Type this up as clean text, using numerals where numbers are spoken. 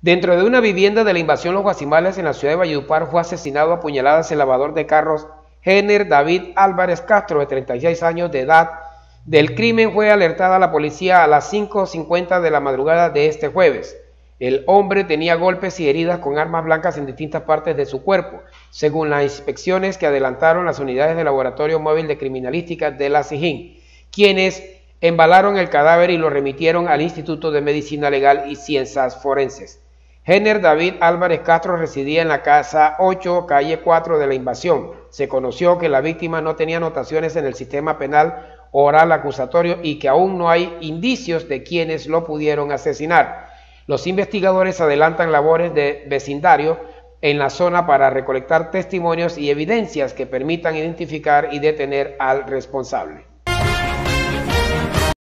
Dentro de una vivienda de la invasión Los Guasimales en la ciudad de Valledupar fue asesinado a puñaladas el lavador de carros Henner David Álvarez Castro, de 36 años de edad. Del crimen fue alertada la policía a las 5:50 de la madrugada de este jueves. El hombre tenía golpes y heridas con armas blancas en distintas partes de su cuerpo, según las inspecciones que adelantaron las unidades del Laboratorio Móvil de Criminalística de la SIJIN, quienes embalaron el cadáver y lo remitieron al Instituto de Medicina Legal y Ciencias Forenses. Henner David Álvarez Castro residía en la casa 8, calle 4 de la invasión. Se conoció que la víctima no tenía anotaciones en el sistema penal oral acusatorio y que aún no hay indicios de quienes lo pudieron asesinar. Los investigadores adelantan labores de vecindario en la zona para recolectar testimonios y evidencias que permitan identificar y detener al responsable.